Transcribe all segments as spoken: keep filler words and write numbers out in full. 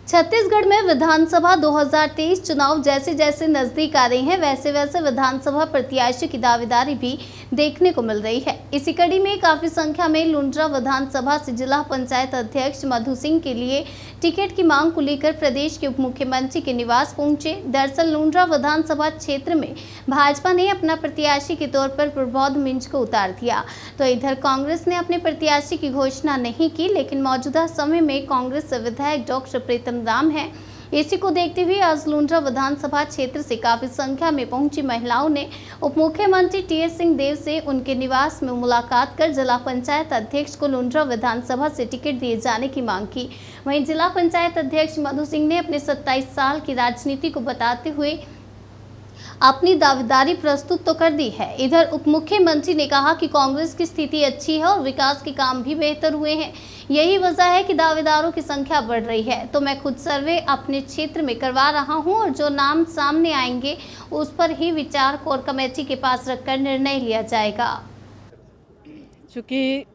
छत्तीसगढ़ में विधानसभा दो हज़ार तेईस चुनाव जैसे जैसे नजदीक आ रहे हैं वैसे वैसे विधानसभा प्रत्याशियों की दावेदारी भी देखने को मिल रही है। इसी कड़ी में काफी संख्या में लुंड्रा विधानसभा से जिला पंचायत अध्यक्ष मधु सिंह के लिए टिकट की मांग को लेकर प्रदेश के उप मुख्यमंत्री के निवास पहुंचे। दरअसल लुंड्रा विधानसभा क्षेत्र में भाजपा ने अपना प्रत्याशी के तौर पर प्रबोध मिंज को उतार दिया, तो इधर कांग्रेस ने अपने प्रत्याशी की घोषणा नहीं की, लेकिन मौजूदा समय में कांग्रेस से विधायक डॉक्टर प्रीतम राम है। इसी को देखते हुए आज लुंड्रा विधानसभा क्षेत्र से काफी संख्या में पहुंची महिलाओं ने उप मुख्यमंत्री टी एस सिंहदेव से उनके निवास में मुलाकात कर जिला पंचायत अध्यक्ष को लुंड्रा विधानसभा से टिकट दिए जाने की मांग की। वहीं जिला पंचायत अध्यक्ष मधु सिंह ने अपने सत्ताईस साल की राजनीति को बताते हुए अपनी दावेदारी प्रस्तुत तो कर दी है। इधर उप मुख्यमंत्री ने कहा कि कांग्रेस की स्थिति अच्छी है और विकास के काम भी बेहतर हुए हैं। यही वजह है कि दावेदारों की संख्या बढ़ रही है, तो मैं खुद सर्वे अपने क्षेत्र में करवा रहा हूं और जो नाम सामने आएंगे उस पर ही विचार कोर कमेटी के पास रखकर निर्णय लिया जाएगा। चूँकि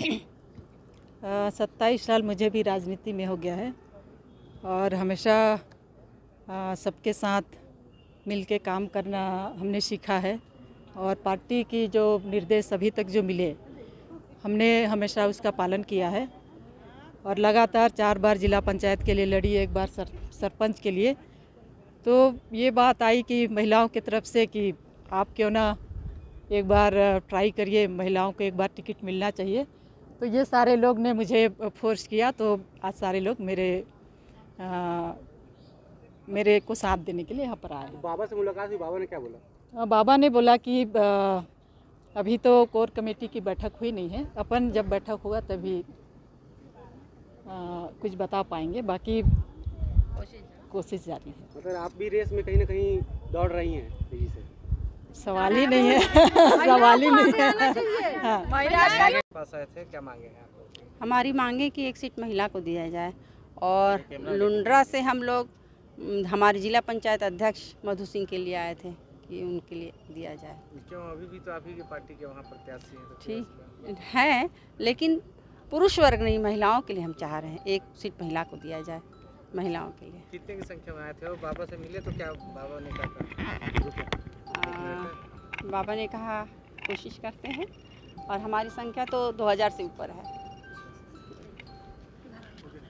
सत्ताईस साल मुझे भी राजनीति में हो गया है और हमेशा सबके साथ मिल के काम करना हमने सीखा है और पार्टी की जो निर्देश अभी तक जो मिले हमने हमेशा उसका पालन किया है और लगातार चार बार जिला पंचायत के लिए लड़ी, एक बार सर, सरपंच के लिए। तो ये बात आई कि महिलाओं की तरफ से कि आप क्यों ना एक बार ट्राई करिए, महिलाओं को एक बार टिकट मिलना चाहिए। तो ये सारे लोग ने मुझे फोर्स किया, तो आज सारे लोग मेरे आ, मेरे को साथ देने के लिए यहाँ पर आए। बाबा से मुलाकात हुई, बाबा ने क्या बोला? बाबा ने बोला कि आ, अभी तो कोर कमेटी की बैठक हुई नहीं है, अपन जब बैठक हुआ तभी आ, कुछ बता पाएंगे, बाकी कोशिश जारी है। मतलब आप भी रेस में कहीं ना कहीं दौड़ रही हैं तेजी से? सवाल ही नहीं है सवाल ही नहीं है। हाँ। पास आए थे, क्या मांगे हैं आप लोग? हमारी मांगे कि एक सीट महिला को दिया जाए और लुंड्रा से हम लोग हमारे जिला पंचायत अध्यक्ष मधु सिंह के लिए आए थे कि उनके लिए दिया जाए। क्यों? अभी भी तो आप ही की पार्टी के वहाँ प्रत्याशी हैं। तो ठीक है, लेकिन पुरुष वर्ग नहीं, महिलाओं के लिए हम चाह रहे हैं एक सीट महिला को दिया जाए, महिलाओं के लिए। कितने की संख्या में आए थे और बाबा से मिले तो क्या बाबा ने क्या कहा? बाबा ने कहा कोशिश करते हैं और हमारी संख्या तो दो हज़ार से ऊपर है।